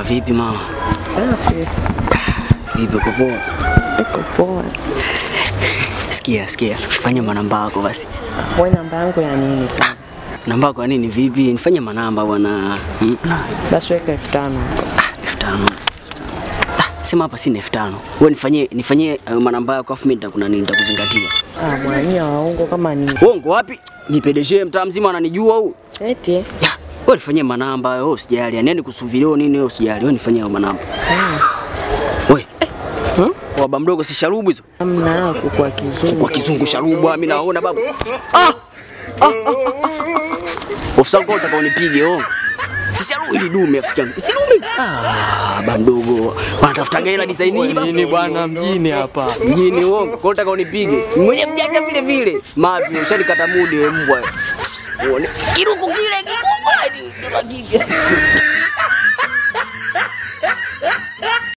Vipi mama? Safi. Vipi uko poa? Uko poa. Sikia. Fanya manamba yako basi. Wewe namba yangu ya nini? Namba yako ya nini vipi? Nifanye manamba bwana. Basi weka 5,000. 5,000. Sema hapa sina 5,000. Wewe nifanyie manamba yako afu mimi nitakuzingatia. Bwana ni waongo kama nini? Uongo wapi? Nipedeje mtaa mzima ananijua huyu. Eti. Ya, wewe nifanyie manamba wewe usijali. Yaani kusuvilio nini wewe usijali. Wewe nifanyie manamba. Wewe. Baba mdogo si sharubu hizo? Hamna kwa kizungu. Kwa kizungu sharubu mimi naona babu. Ofisa wangu utaka unipige wewe. Si sharubu ili dume afisa yangu. Si dume. Baba mdogo. Wanatafuta hela design hii nini bwana mjini hapa. Mjini uongo. Kwa utaka unipige. Mwenye mjanja vile vile. Mavi ushanikata mudi wewe mbwa. Uone. Kiruku kile kikubwa hadi tunakige.